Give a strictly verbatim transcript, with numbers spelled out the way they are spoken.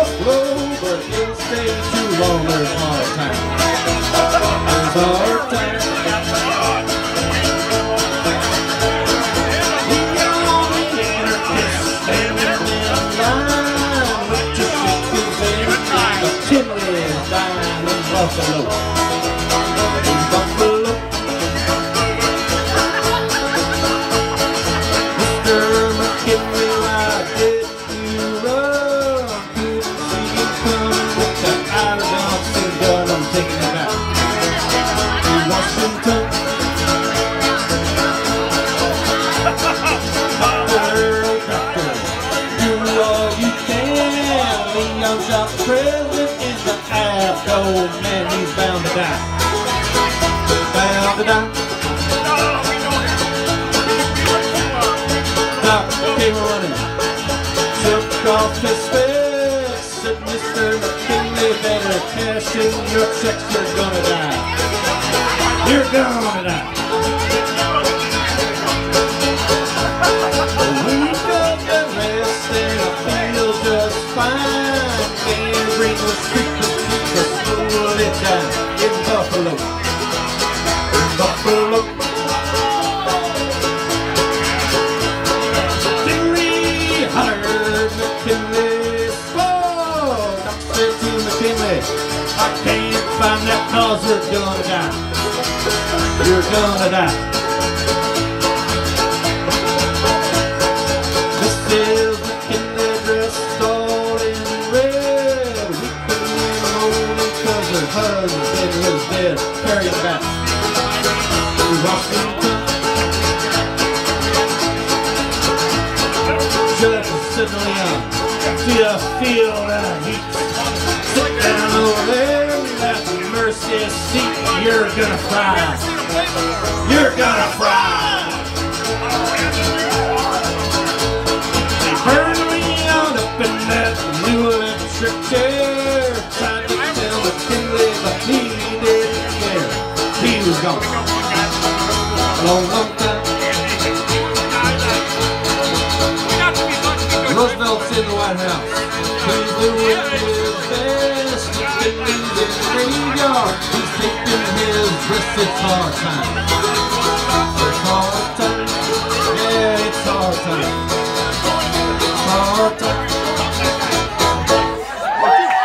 Buffalo, but he'll stay too long. There's hard time. There's hard time. The only anarchist standing in line with just his in McKinley's dying in Buffalo. In Buffalo. Mister McKinley, why did you run? Couldn't see you come with the out-of-bouncing gun. I'm taking it back to Washington. Doctor, doctor, do all you can. Leon's our president is the aft old man. He's bound to die. Bound to die. Doctor came running, took off his specs, said, Mister McKinley, better cash in your checks, you're gonna die. You're gonna die. We got the rest and I feel just fine. Gangrene was creeping, just pulled it down in Buffalo. In Buffalo. I can't find that cause you're gonna die. You're gonna die. Missus McKinley dressed all in red, weeping and moaning cause her husband was dead. Carrying back to Washington. Jefferson Leon, do you feel that heat? Sit down over there in that mercy seat. You're gonna fry. You're gonna fry. They burned me on up in that new electric chair. Tried to tell McKinley, but he didn't care. He was gone. A long, long time. Roosevelt's in the White House. He's doing his best. McKinley's in the graveyard. He's taking his rest. It's hard time.